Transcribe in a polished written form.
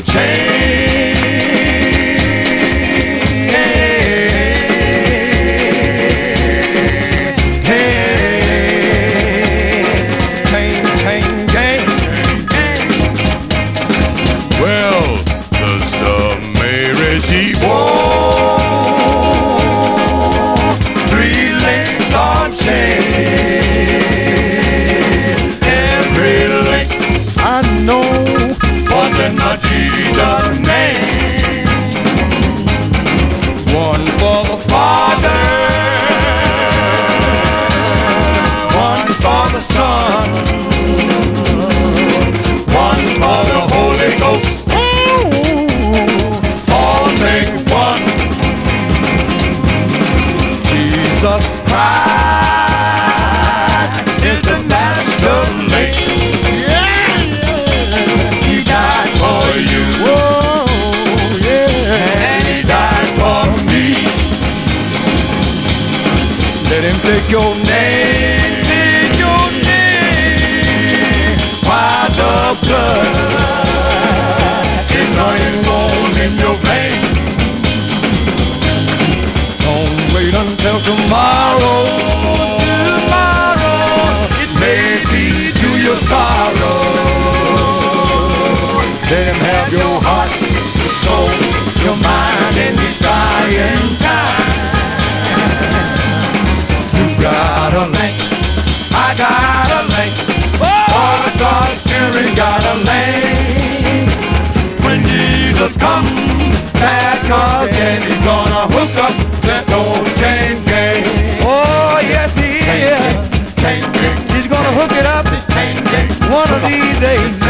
chain. Well, Sister Mary, she wore 3 links on chain. Every link I know was in the Jesus name. One for the Father, one for the Son, one for the Holy Ghost. All make one. Jesus Christ is the master link. He died for you. Whoa, yeah. And he died for me. Let him take your name, take your name. Why the blood is running warm in your veins. Don't wait until tomorrow. Tomorrow it may be to your sorrow. Let him have your heart, your soul, your mind in this dying time. You got a link, I got a link. All the God-fearing got a link. When Jesus comes back again, he's gonna hook up that old chain gang. Oh yes he is. He's gonna hook it up one of these days.